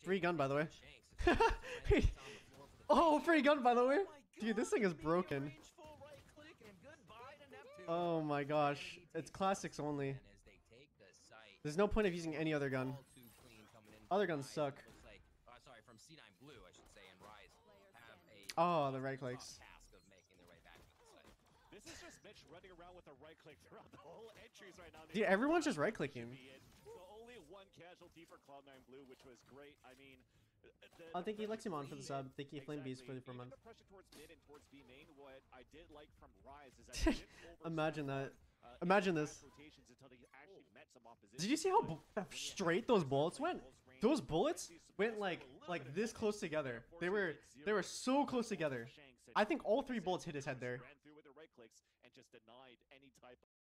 Free gun, by the way. Oh, free gun, by the way. Dude, this thing is broken. Oh my gosh. It's classics only. There's no point of using any other gun. Other guns suck. Sorry, from C9 Blue, I should say, and Rise have a oh, the right clicks. task of making their way back to the site. This is just Mitch running around with a right click throughout the whole entries right now. Dude, everyone's just right clicking. So only one casualty for Cloud9 Blue, which was great. I mean, oh, thank you, Leximon, for the sub. Thank you, Flame Beast, for the 4 months. The pressure towards mid and towards B main, what I did like from Rise is that imagine that. Imagine this. Did you see how straight those bullets went? Those bullets went like this close together. They were so close together. I think all 3 bullets hit his head there.